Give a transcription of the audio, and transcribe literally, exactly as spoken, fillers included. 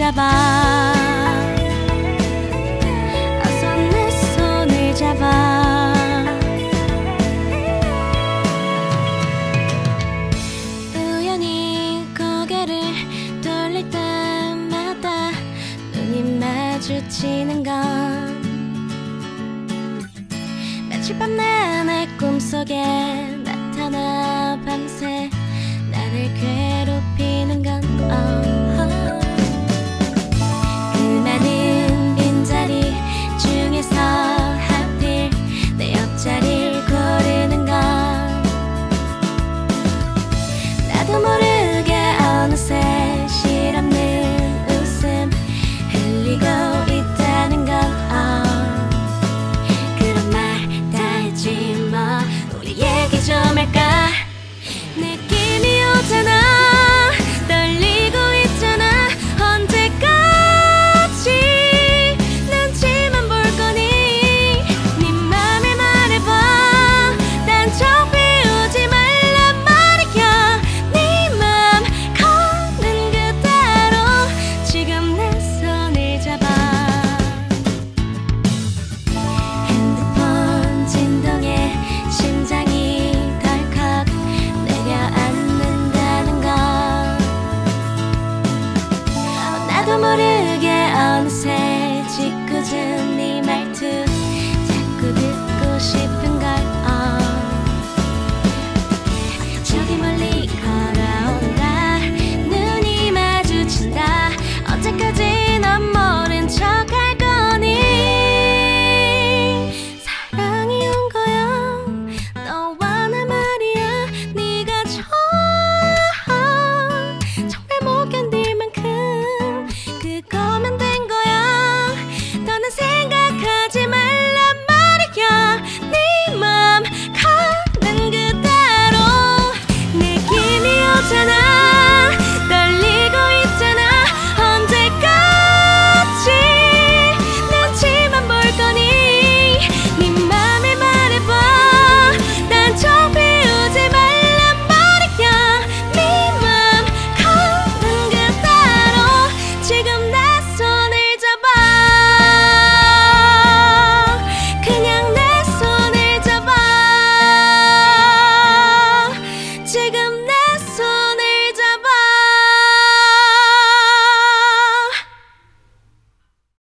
잡아 어서 내 손을 잡아 우연히 고개를 돌릴 때마다 눈이 마주치는 건 며칠 밤 내내 꿈속에 나타나 밤새 나를 괴롭히는 건 oh, oh. 그 많은 빈자리 중에서 하필 내 옆자리를 고르는 건 나도 모르게 어느새 실없는 웃음 흘리고 있다는 건 oh. 그런 말 다 했지 뭐 우리 얘기 좀 할까 느낌이 오잖아 떨리고 있잖아 언제까지 눈치만 볼 거니 네 맘을 말해봐 딴 척 비우지 말란 말이야 네 맘 가는 그대로 지금 내 손을 잡아 핸드폰 진동에 심장이 덜컥 내려앉는다는 건 나도 모르게 어느새 짓궂은 네 말투